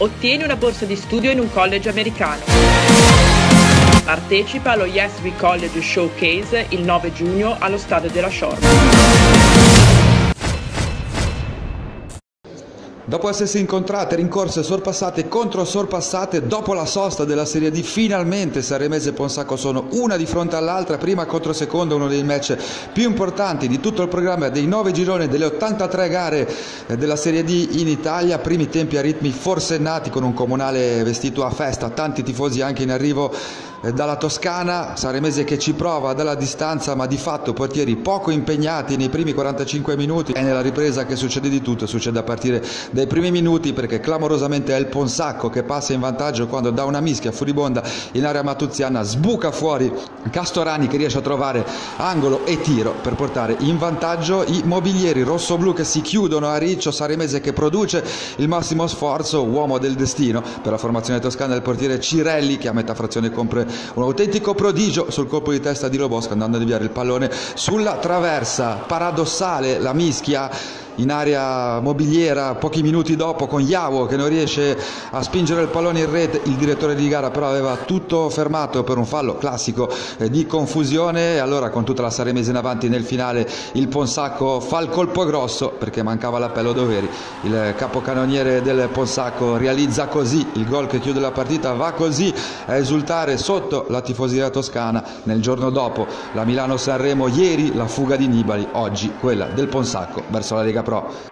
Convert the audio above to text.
Ottieni una borsa di studio in un college americano. Partecipa allo Yes We College Showcase il 9 giugno allo stadio della Shore. Dopo essersi incontrate, rincorse, sorpassate, contro sorpassate, dopo la sosta della Serie D, finalmente Sanremese e Ponsacco sono una di fronte all'altra, prima contro seconda, uno dei match più importanti di tutto il programma dei 9 gironi delle 83 gare della Serie D in Italia. Primi tempi a ritmi forsennati con un Comunale vestito a festa, tanti tifosi anche in arrivo dalla Toscana. Sanremese che ci prova dalla distanza, ma di fatto portieri poco impegnati nei primi 45 minuti, e nella ripresa che succede di tutto, succede a partire dai primi minuti, perché clamorosamente è il Ponsacco che passa in vantaggio quando da una mischia furibonda in area matuziana sbuca fuori Castorani, che riesce a trovare angolo e tiro per portare in vantaggio i mobilieri rossoblu, che si chiudono a riccio. Sanremese che produce il massimo sforzo, uomo del destino per la formazione toscana del portiere Cirelli, che a metà frazione compie un autentico prodigio sul colpo di testa di Lobosco, andando a deviare il pallone sulla traversa. Paradossale la mischia in area mobiliera pochi minuti dopo, con Iavo che non riesce a spingere il pallone in rete. Il direttore di gara però aveva tutto fermato per un fallo classico di confusione. Allora, con tutta la Sanremese in avanti, nel finale il Ponsacco fa il colpo grosso perché mancava l'appello doveri. Il capocannoniere del Ponsacco realizza così il gol che chiude la partita. Va così a esultare sotto la tifoseria toscana nel giorno dopo la Milano-Sanremo. Ieri la fuga di Nibali, oggi quella del Ponsacco verso la Lega Pro.